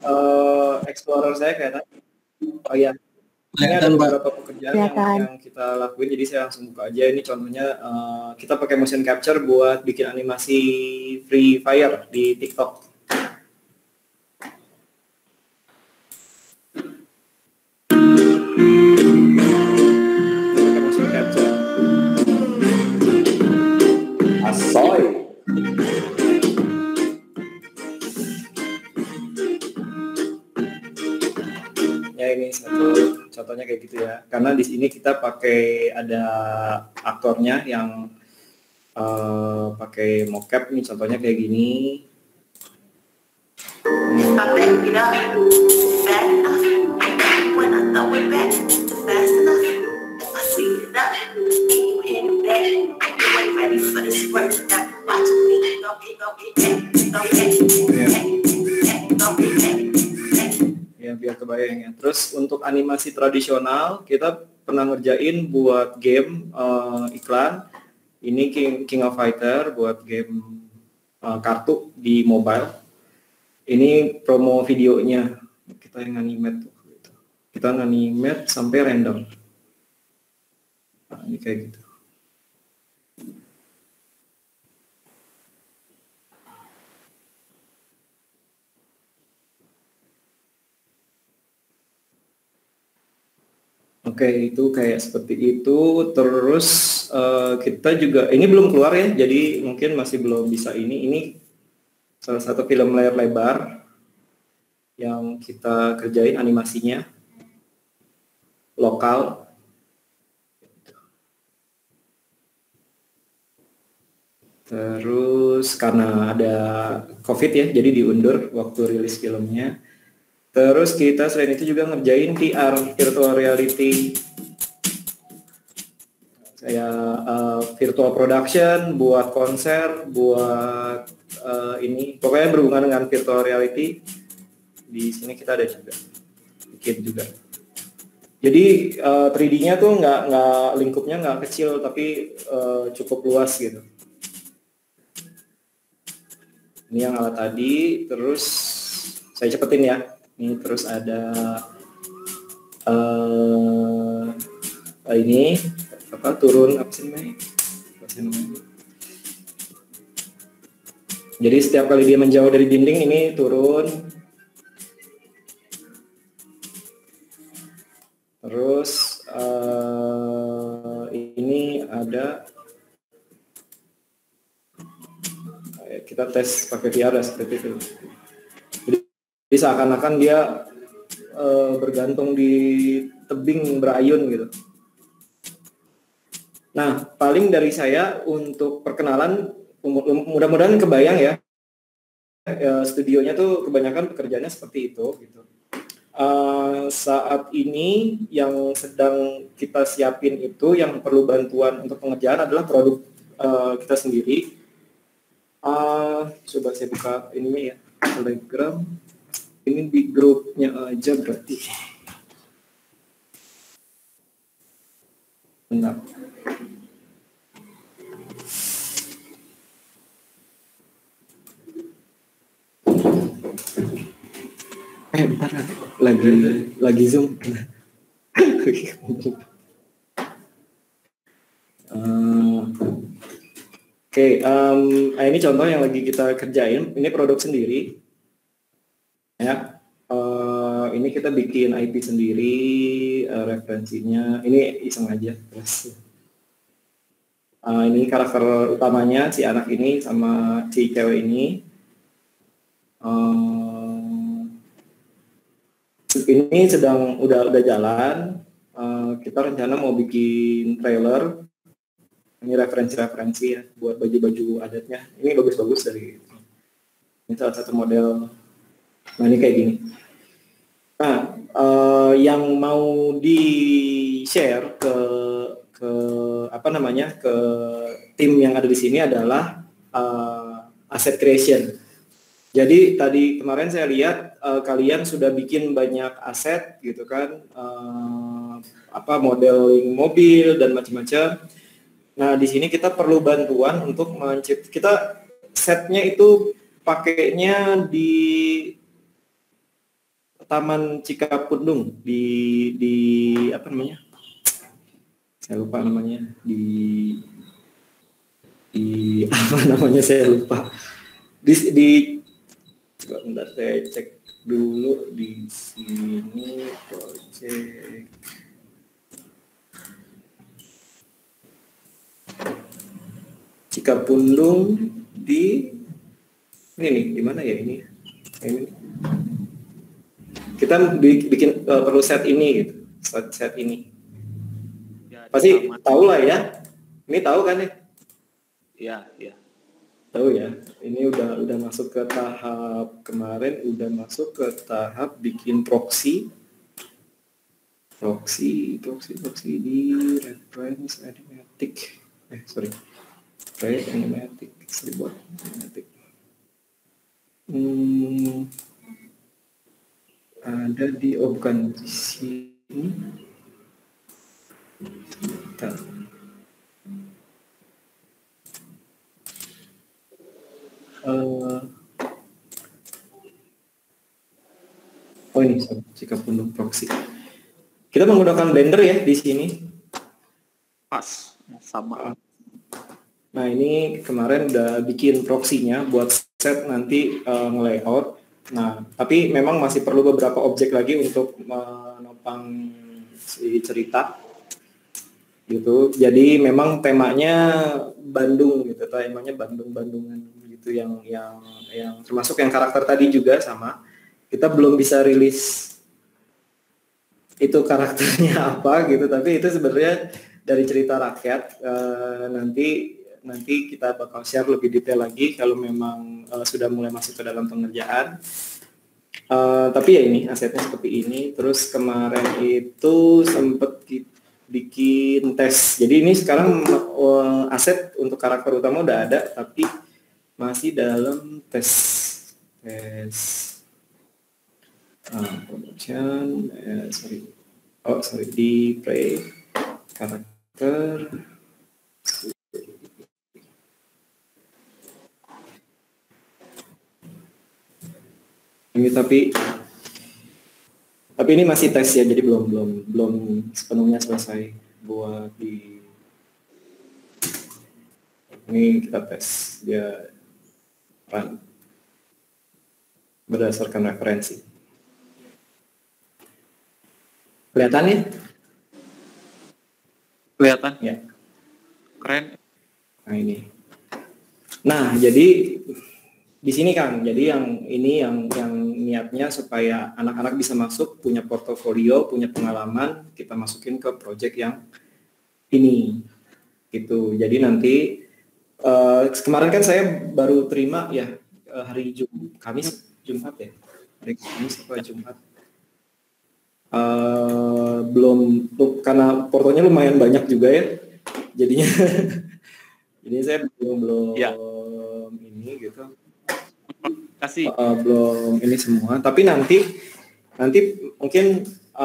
Explorer saya kelihatan. Oh iya. Ini ada beberapa pekerjaan yang kita lakuin, jadi saya langsung buka aja. Ini contohnya kita pakai motion capture buat bikin animasi Free Fire di TikTok. Pakai motion capture. Asoy. Ya ini satu contohnya kayak gitu ya. Karena di sini kita pakai ada aktornya yang pakai mocap. Ini contohnya kayak gini. Ya biar kebayang ya. Terus untuk animasi tradisional kita pernah ngerjain buat game iklan. Ini King of Fighter buat game kartu di mobile. Ini promo videonya, kita yang animate tuh. Kita animate sampai random. Nah, ini kayak gitu. Oke, itu kayak seperti itu. Terus kita juga, ini belum keluar ya, jadi mungkin masih belum bisa ini. Ini salah satu film layar lebar yang kita kerjain animasinya lokal. Terus karena ada COVID ya, jadi diundur waktu rilis filmnya. Terus kita selain itu juga ngerjain VR, virtual reality. Saya virtual production, buat konser, buat ini, pokoknya berhubungan dengan virtual reality. Di sini kita ada juga, bikin juga. Jadi 3D-nya tuh nggak lingkupnya nggak kecil, tapi cukup luas gitu. Ini yang alat tadi, terus saya cepetin ya. Ini terus ada ini apa turun apa sih namanya? Jadi setiap kali dia menjauh dari dinding ini turun. Terus ini ada kita tes pakai VR seperti itu. Jadi seakan-akan dia bergantung di tebing berayun gitu. Nah, paling dari saya untuk perkenalan, mudah-mudahan kebayang ya, studionya tuh kebanyakan pekerjaannya seperti itu gitu. Saat ini yang sedang kita siapin itu yang perlu bantuan untuk pengerjaan adalah produk kita sendiri. Coba saya buka ininya ya, Telegram. Ini di grupnya aja berarti. Bentar. Bentar, lagi Zoom. Oke, ini contoh yang lagi kita kerjain. Ini produk sendiri. Ya, ini kita bikin IP sendiri, referensinya. Ini iseng aja. Terus, ini karakter utamanya si anak ini sama si cewek ini. Ini sedang udah jalan. Kita rencana mau bikin trailer. Ini referensi ya buat baju-baju adatnya. Ini bagus-bagus dari ini salah satu model. Nah ini kayak gini. Nah yang mau di share ke apa namanya ke tim yang ada di sini adalah asset creation. Jadi tadi kemarin saya lihat kalian sudah bikin banyak aset gitu kan, apa modeling mobil dan macam-macam. Nah di sini kita perlu bantuan untuk kita setnya itu pakainya di Taman Cikapundung di apa namanya? Saya lupa namanya. Di apa namanya saya lupa. Di coba bentar saya cek dulu di sini project Cikapundung di ini nih, di mana ya ini? Ini kita bikin perlu set ini gitu, set ini. Ya, pasti tahu lah ya. Ini tahu kan ya? Iya, iya. Tahu ya. Ini udah masuk ke tahap kemarin, udah masuk ke tahap bikin proxy di reference animatic. Animatic, storyboard animatic. Ada di bukan di sini. Oh ini Cikapundung proxy. Kita menggunakan Blender ya di sini. Pas, sama. Nah ini kemarin udah bikin proxy-nya buat set nanti nge-layout. Nah tapi memang masih perlu beberapa objek lagi untuk menopang si cerita gitu. Jadi memang temanya Bandung gitu, temanya Bandungan gitu yang termasuk yang karakter tadi juga sama. Kita belum bisa rilis itu karakternya apa gitu, tapi itu sebenarnya dari cerita rakyat. Nanti kita bakal share lebih detail lagi kalau memang sudah mulai masuk ke dalam pengerjaan. Tapi ya ini asetnya seperti ini. Terus kemarin itu sempat bikin tes. Jadi ini sekarang aset untuk karakter utama udah ada, tapi masih dalam tes production. Di play karakter. Ini tapi ini masih tes ya, jadi belum sepenuhnya selesai buat di ini kita tes dia run berdasarkan referensi. Kelihatan ya? Kelihatan ya. Keren. Nah ini. Nah jadi di sini kan, jadi yang niatnya supaya anak-anak bisa masuk, punya portofolio, punya pengalaman, kita masukin ke project yang ini, gitu. Jadi nanti kemarin kan saya baru terima ya hari Jumat ya, hari Kamis atau Jumat. Belum karena portonya lumayan banyak juga ya, jadinya jadi saya belum ya. Ini gitu. Belum ini semua, tapi nanti mungkin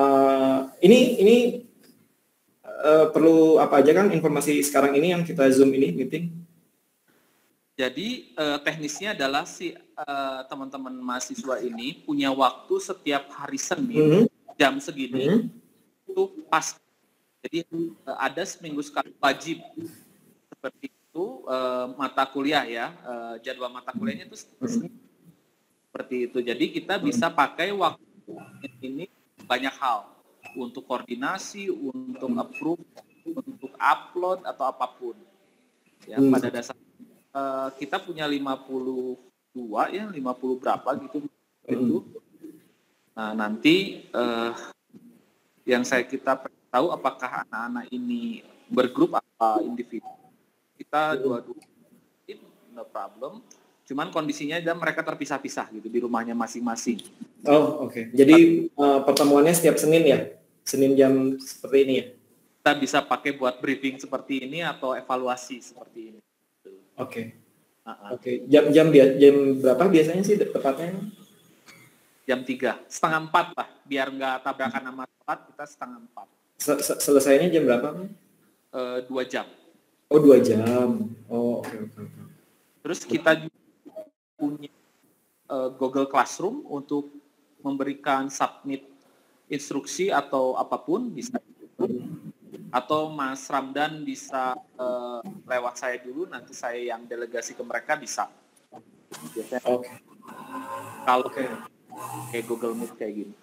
ini perlu apa aja kan informasi sekarang ini yang kita Zoom ini meeting. Jadi teknisnya adalah teman-teman mahasiswa ini punya waktu setiap hari Senin jam segini itu pas. Jadi ada seminggu sekali wajib seperti itu mata kuliah ya, jadwal mata kuliahnya itu seperti itu. Jadi kita bisa pakai waktu ini banyak hal untuk koordinasi, untuk approve, untuk upload atau apapun. Ya, pada dasarnya kita punya 52 ya, 50 berapa gitu itu. Nah, nanti yang kita tahu apakah anak-anak ini bergrup atau individu. Kita dua-dua no problem. Cuman kondisinya mereka terpisah-pisah gitu di rumahnya masing-masing. Oh, oke. Jadi pertemuannya setiap Senin ya? Senin jam seperti ini ya? Kita bisa pakai buat briefing seperti ini atau evaluasi seperti ini. Oke. Oke. Jam berapa biasanya sih tepatnya? Jam 3, setengah 4 lah. Biar nggak tabrakan sama telat, kita setengah 4. Selesainya jam berapa? 2 jam. Oh, 2 jam. Oh, oke. Terus kita punya Google Classroom untuk memberikan submit instruksi atau apapun bisa, atau Mas Ramdan bisa lewat saya dulu, nanti saya yang delegasi ke mereka bisa. Biasanya kalau kayak Google Meet kayak gini.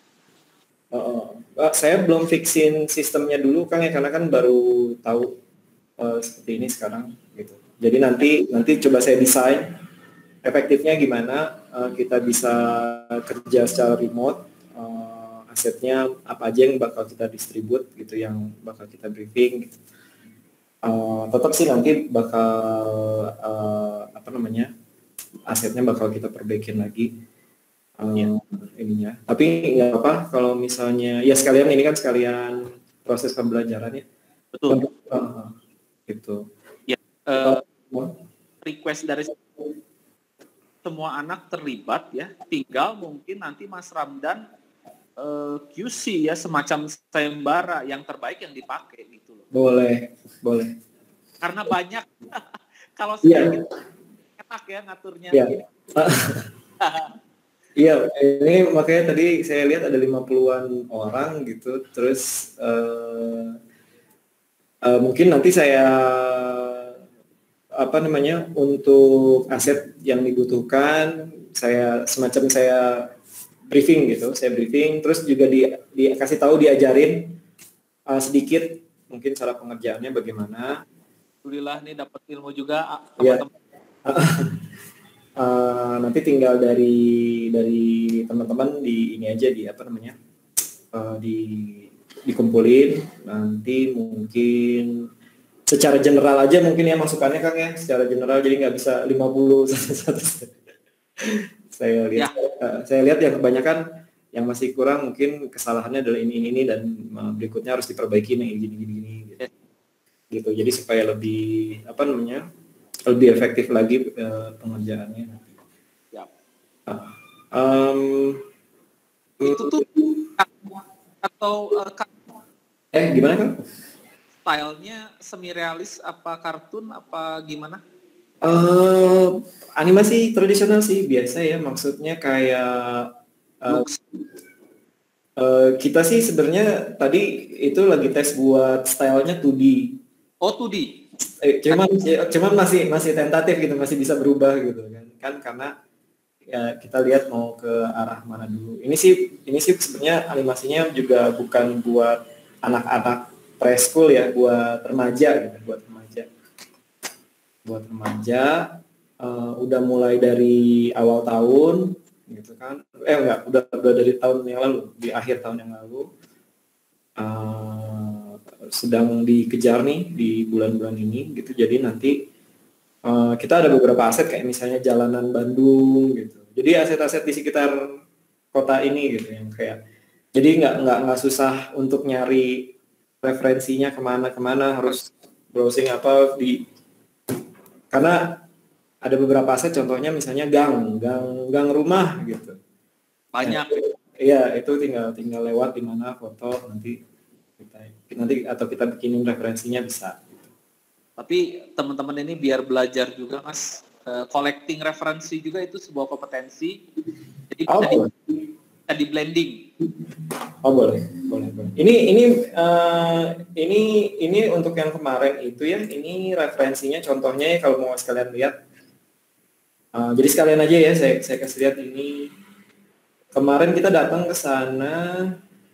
Saya belum fixin sistemnya dulu Kang ya, karena kan baru tahu seperti ini sekarang gitu. Jadi nanti coba saya desain efektifnya gimana kita bisa kerja secara remote, asetnya apa aja yang bakal kita distribute gitu, yang bakal kita briefing gitu. Tetap sih nanti bakal asetnya bakal kita perbaikin lagi ininya. Tapi nggak apa kalau misalnya ya sekalian ini kan sekalian proses pembelajaran ya. Betul. Gitu. Ya, request dari semua anak terlibat ya. Tinggal mungkin nanti Mas Ramdan QC ya, semacam sayembara yang terbaik yang dipakai gitu loh. Boleh. Karena banyak kalau sedikit enak ya ngaturnya. Iya, ini makanya tadi saya lihat ada 50-an orang gitu, terus mungkin nanti saya untuk aset yang dibutuhkan saya briefing gitu, terus juga dikasih tahu, diajarin sedikit mungkin cara pengerjaannya bagaimana. Alhamdulillah nih dapat ilmu juga teman-teman. Nanti tinggal dari teman-teman di ini aja dikumpulin, nanti mungkin secara general aja mungkin ya masukannya Kang ya, secara general, jadi nggak bisa 50 satu. Saya lihat yang kebanyakan yang masih kurang mungkin kesalahannya adalah ini dan berikutnya harus diperbaiki nih gini gitu. Jadi supaya lebih lebih efektif lagi pengerjaannya. Ya. Itu tuh atau gimana Kang? Stylenya semi realis apa kartun apa gimana? Animasi tradisional sih biasa ya, maksudnya kayak kita sih sebenarnya tadi itu lagi tes buat stylenya 2D. Oh 2D. Cuman masih tentatif gitu, masih bisa berubah gitu kan karena ya kita lihat mau ke arah mana dulu. Ini sih sebenarnya animasinya juga bukan buat anak-anak preschool ya, buat remaja gitu, buat remaja. Udah mulai dari awal tahun gitu kan, udah dari tahun yang lalu, di akhir tahun yang lalu sedang dikejar nih di bulan-bulan ini gitu. Jadi nanti kita ada beberapa aset kayak misalnya jalanan Bandung gitu, jadi aset-aset di sekitar kota ini gitu yang kayak, jadi nggak susah untuk nyari referensinya kemana harus browsing karena ada beberapa aset, contohnya misalnya gang rumah gitu. Banyak. Iya, itu tinggal lewat di mana foto nanti atau kita bikinin referensinya bisa. Tapi teman-teman ini biar belajar juga Mas, collecting referensi juga itu sebuah kompetensi. Jadi bisa di blending. Oh boleh. Ini untuk yang kemarin itu ya, ini referensinya contohnya kalau mau sekalian lihat. Jadi sekalian aja ya saya kasih lihat ini. Kemarin kita datang ke sana,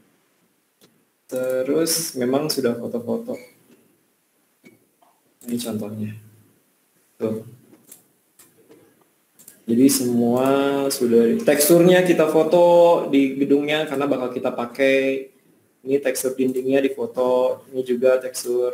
terus memang sudah foto-foto. Ini contohnya. Tuh. Jadi semua sudah, teksturnya kita foto di gedungnya karena bakal kita pakai. Ini tekstur dindingnya di foto, ini juga tekstur.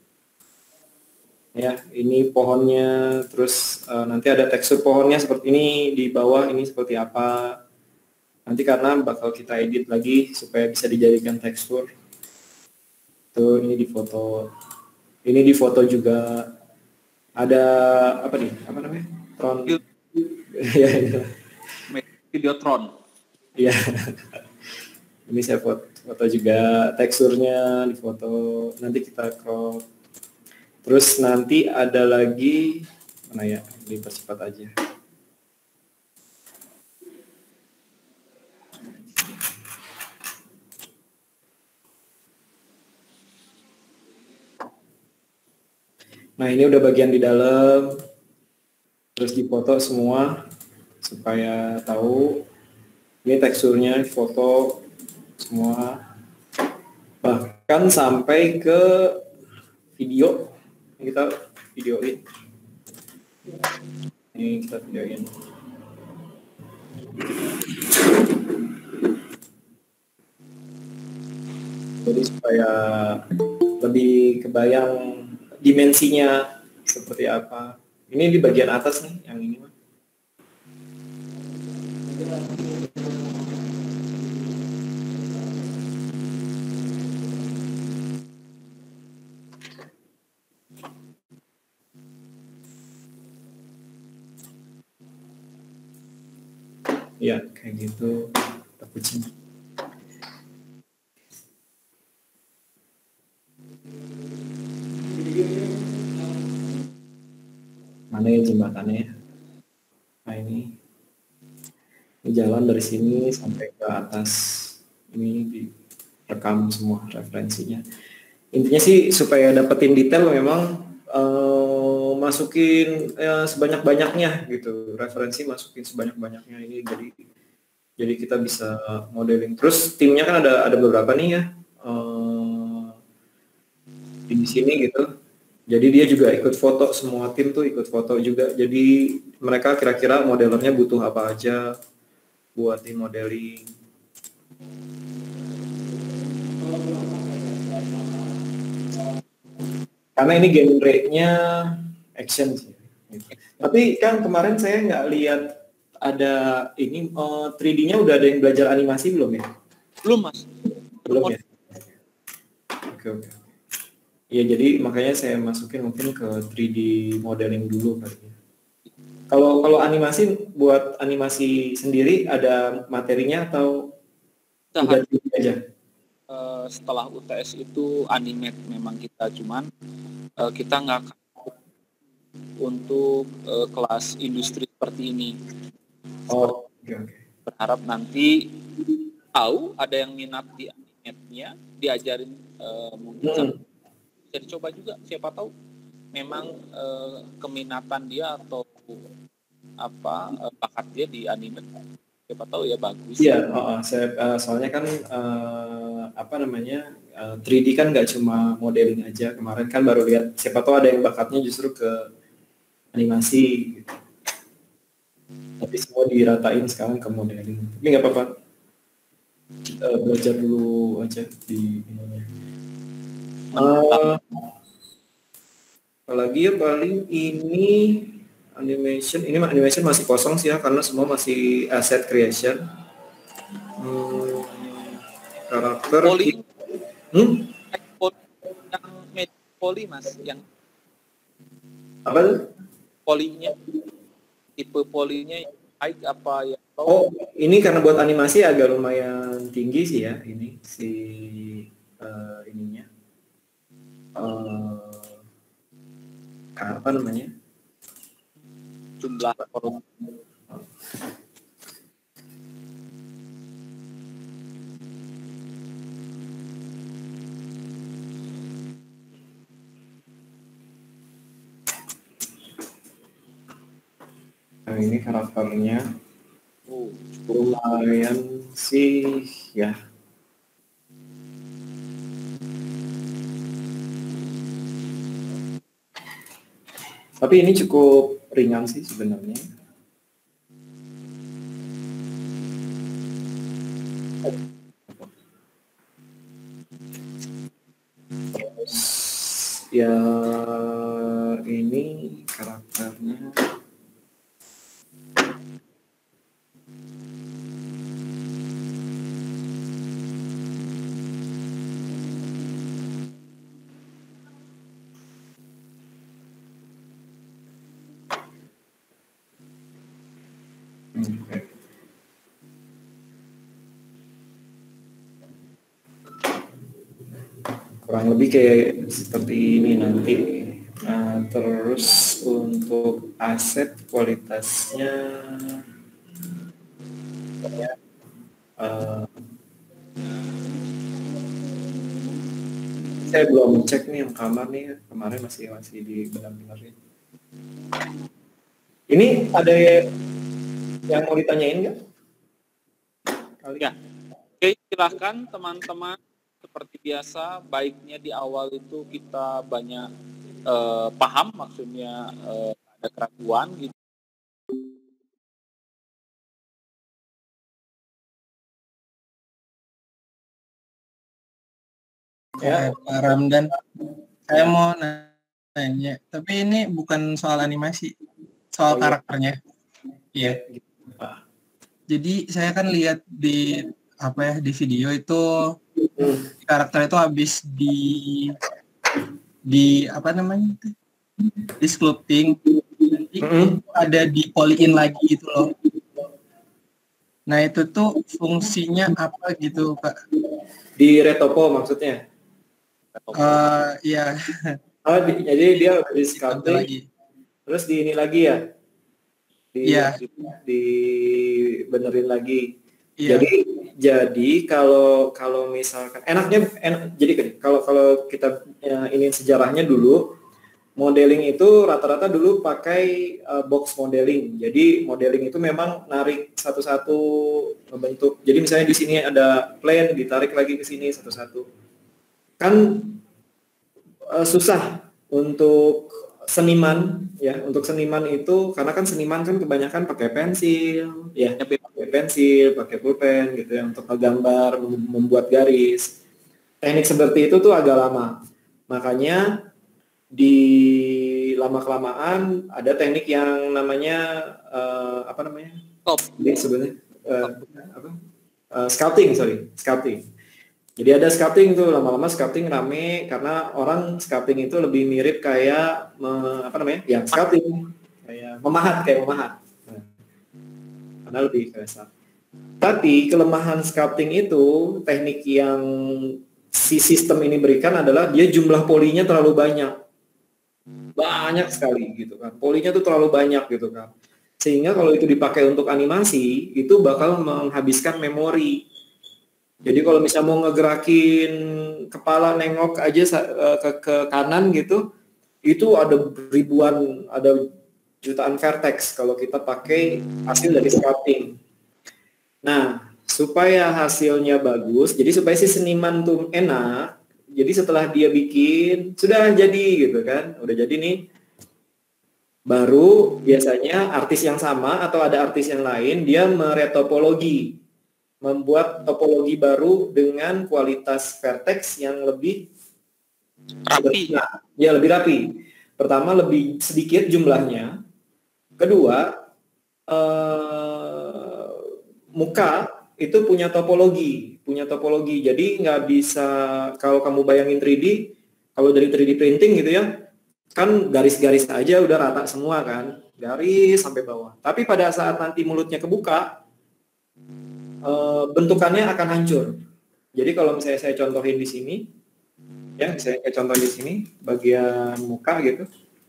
Ya, ini pohonnya, terus nanti ada tekstur pohonnya seperti ini, di bawah ini seperti apa. Nanti karena bakal kita edit lagi supaya bisa dijadikan tekstur. Tuh, ini di foto. Ini di foto juga ada apa namanya? Tron. Ya, Videotron. Iya. Ini saya foto juga teksturnya di foto. Nanti kita crop. Terus nanti ada lagi mana ya? Dipercepat aja. Nah ini udah bagian di dalam, terus dipoto semua supaya tahu. Ini teksturnya foto semua, bahkan sampai ke video. Kita videoin, ini kita videoin. Jadi supaya lebih kebayang dimensinya seperti apa. Ini di bagian atas nih, yang ini mah. Ya, kayak gitu. Kucing. Mana ya jembatannya? Nah ini jalan dari sini sampai ke atas. Ini direkam semua referensinya. Intinya sih supaya dapetin detail memang masukin sebanyak-banyaknya gitu. Referensi masukin sebanyak-banyaknya ini jadi kita bisa modeling. Terus timnya kan ada beberapa nih ya di sini gitu. Jadi dia juga ikut foto, semua tim tuh ikut foto juga. Jadi mereka kira-kira modelernya butuh apa aja buat di modeling. Karena ini genre-nya action sih. Tapi kan kemarin saya nggak lihat ada ini 3D-nya udah ada yang belajar animasi belum ya? Belum Mas. Belum ya? Oke. Iya, jadi makanya saya masukin mungkin ke 3D modeling dulu kali ya. Kalau animasi, buat animasi sendiri ada materinya atau udah 3D aja? Setelah UTS itu animate memang kita, cuman kita nggak untuk kelas industri seperti ini. Oh, oke. Berharap nanti tahu ada yang minat di animate-nya, diajarin mungkin bisa dicoba juga, siapa tahu memang keminatan dia atau bakat dia di anime, siapa tahu ya bagus. Iya, soalnya kan 3D kan nggak cuma modeling aja. Kemarin kan baru lihat, siapa tahu ada yang bakatnya justru ke animasi gitu. Tapi semua diratain sekarang ke modeling. Tapi nggak apa-apa, kita belajar dulu aja di ininya. Apalagi ya paling ini animation masih kosong sih ya, karena semua masih asset creation. Karakter poli yang poli Mas, yang apa tuh? polinya, tipe polinya baik apa ya? Oh, ini karena buat animasi agak lumayan tinggi sih ya, ini si ininya apa namanya, jumlah korum. Nah ini karakternya lumayan sih ya. Tapi ini cukup ringan sih sebenarnya. Terus ya ini karakternya kurang lebih kayak seperti ini nanti. Nah, terus untuk aset kualitasnya Saya belum cek nih yang kamar nih, kemarin masih dibenar-benarin. Ini ada yang mau ditanyain nggak? Ya, oke, silahkan teman-teman. Seperti biasa, baiknya di awal itu kita banyak paham, maksudnya ada keraguan gitu. Ya, Pak Ramdan, saya mau nanya, tapi ini bukan soal animasi, soal karakternya. Iya. Jadi saya kan lihat di video itu karakter itu habis di apa namanya itu? Di sculpting, nanti ada dipoliin lagi gitu loh. Nah itu tuh fungsinya apa gitu Pak? Di retopo maksudnya? Iya. Jadi dia di sculpting, terus di ini lagi ya? Dibenerin lagi. Iya. Jadi kalau misalkan jadi kan kalau kita ini sejarahnya dulu, modeling itu rata-rata dulu pakai box modeling. Jadi modeling itu memang narik satu-satu bentuk. Jadi misalnya di sini ada plane, ditarik lagi ke sini satu-satu. Kan susah untuk seniman ya, untuk seniman itu karena kan seniman kan kebanyakan pakai pensil ya, pakai pulpen gitu ya untuk menggambar, membuat garis. Teknik seperti itu tuh agak lama. Makanya di lama-kelamaan ada teknik yang namanya sculpting. Jadi ada sculpting tuh, lama-lama sculpting rame karena orang sculpting itu lebih mirip kayak sculpting kayak memahat. Nah, karena lebih kasar. Tapi kelemahan sculpting itu, teknik yang si sistem ini berikan adalah dia jumlah polinya terlalu banyak sekali gitu kan. Polinya tuh terlalu banyak gitu kan. Sehingga kalau itu dipakai untuk animasi itu bakal menghabiskan memori. Jadi kalau misalnya mau ngegerakin kepala nengok aja ke kanan gitu, itu ada jutaan vertex kalau kita pakai hasil dari sculpting. Nah, supaya hasilnya bagus, jadi supaya si seniman tuh enak, jadi setelah dia bikin, sudah jadi gitu kan, udah jadi nih, baru biasanya artis yang sama atau ada artis yang lain, dia meretopologi, membuat topologi baru dengan kualitas vertex yang lebih rapi. Ya, lebih rapi. Pertama, lebih sedikit jumlahnya. Kedua, muka itu punya topologi. Jadi nggak bisa, kalau kamu bayangin 3D, kalau dari 3D printing gitu ya, kan garis-garis aja udah rata semua kan, garis sampai bawah. Tapi pada saat nanti mulutnya kebuka, bentukannya akan hancur. Jadi kalau misalnya saya contohin di sini, ya misalnya saya contoh di sini bagian muka gitu,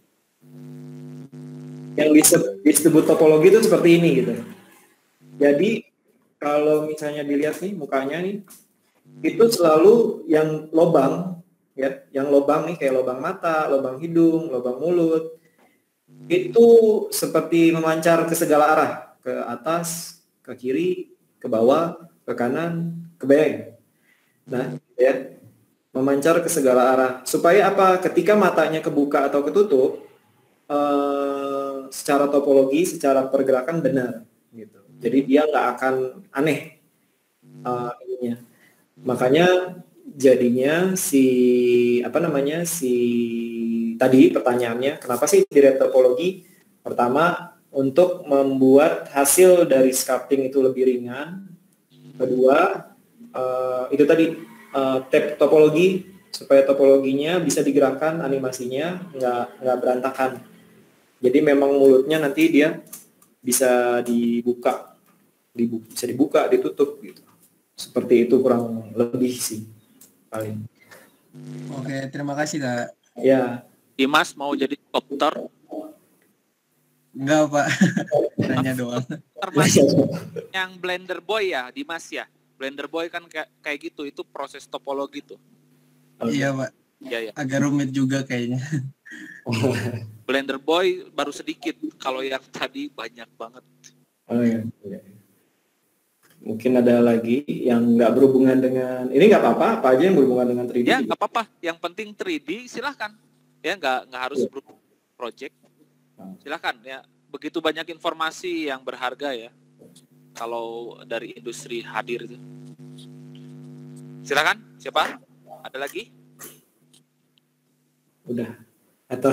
yang disebut topologi itu seperti ini gitu. Jadi kalau misalnya dilihat nih mukanya nih, itu selalu yang lobang ya, yang lobang nih kayak lobang mata, lobang hidung, lobang mulut, itu seperti memancar ke segala arah, ke atas, ke kiri, ke bawah, ke kanan, ke belakang. Nah, ya, memancar ke segala arah. Supaya apa? Ketika matanya kebuka atau ketutup, secara topologi, secara pergerakan benar, gitu. Jadi dia nggak akan aneh ininya. Makanya jadinya si tadi pertanyaannya, kenapa sih di retopologi? Pertama, untuk membuat hasil dari sculpting itu lebih ringan. Kedua, itu tadi topologi, supaya topologinya bisa digerakkan, animasinya nggak berantakan. Jadi memang mulutnya nanti dia bisa dibuka, ditutup gitu. Seperti itu kurang lebih sih paling. Oke, terima kasih Kak. Ya. Dimas mau jadi dokter? Enggak Pak, nanya doang. Yang Blender Boy ya, Dimas ya. Blender Boy kan kayak gitu, itu proses topologi tuh. Iya Pak. Ya. Agak rumit juga kayaknya. Blender Boy baru sedikit, kalau yang tadi banyak banget. Oh iya. Mungkin ada lagi yang nggak berhubungan dengan, ini nggak apa-apa, apa aja yang berhubungan dengan 3D. Ya, nggak apa-apa. Yang penting 3D, silahkan. Ya, nggak harus project. Silahkan ya. Begitu banyak informasi yang berharga ya. Kalau dari industri hadir itu. Silahkan. Siapa? Ada lagi? Udah. Atau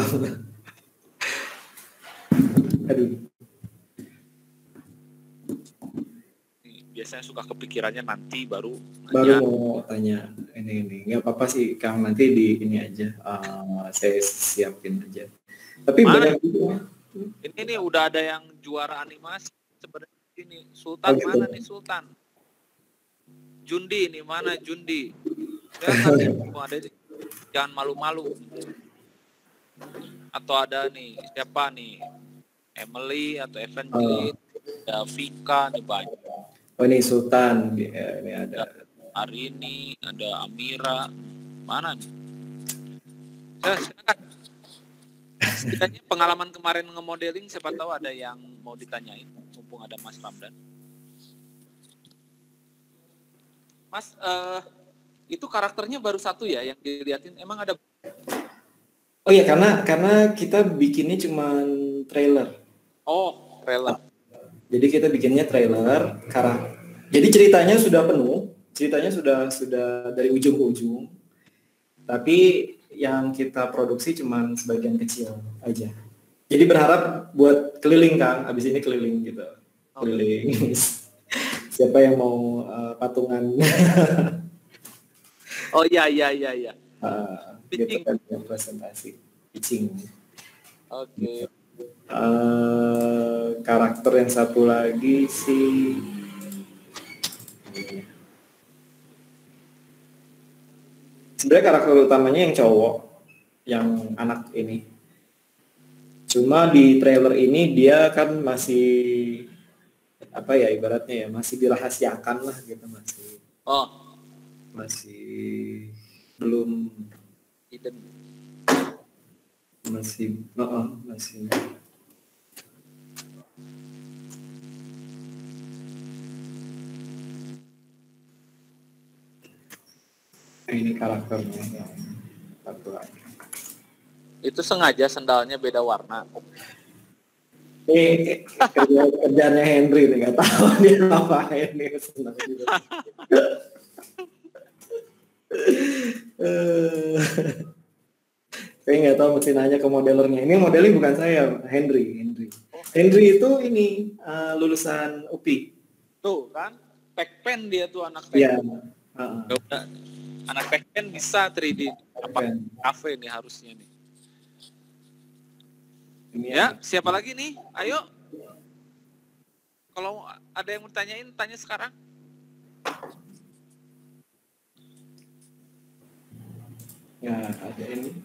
aduh. Biasanya suka kepikirannya nanti baru mau tanya ini nggak apa-apa sih Kang, nanti di ini aja saya siapin aja. Tapi banyak juga. Ini udah ada yang juara animasi sebenarnya ini. Sultan gitu. Mana nih Sultan? Jundi ini mana Jundi? Ya, ada ini. Jangan malu-malu. Atau ada nih siapa nih? Emily atau Evangeline, ada Vika nih banyak. Oh ini Sultan, ini ada Arini, ada Amira, mana nih? Ya, silakan. Setidaknya pengalaman kemarin nge-modeling, siapa tahu ada yang mau ditanyain, mumpung ada Mas Ramdan. Mas, itu karakternya baru satu ya yang dilihatin, emang ada? Oh iya, karena kita bikinnya cuma trailer. Oh, trailer. Jadi kita bikinnya trailer, jadi ceritanya sudah penuh, ceritanya sudah dari ujung ke ujung. Tapi yang kita produksi cuma sebagian kecil aja. Jadi berharap buat keliling Kang, abis ini keliling gitu. Keliling. Siapa yang mau patungan? Oh iya. Gitu kan presentasi. Pitching. Oke. Karakter yang satu lagi sih sebenarnya karakter utamanya yang cowok, yang anak ini. Cuma di trailer ini dia kan masih apa ya ibaratnya ya, masih dirahasiakan lah gitu, masih belum hidden. Masih ini karakternya yang satu lagi. Itu sengaja sendalnya beda warna. Kerjanya Henry nih, nggak tahu dia ngapain nih senang gitu. Saya nggak tahu, mesti nanya ke modelernya. Ini modelnya bukan saya, Henry. Henry itu ini lulusan UPI. Tuh kan, Pekpen dia tuh anak Pekpen. Iya. Anak Pekpen bisa 3D. Apa kafe nih harusnya nih. Ini ya, siapa lagi nih? Ayo. Kalau ada yang mau tanyain, tanya sekarang. Ya, ada ini.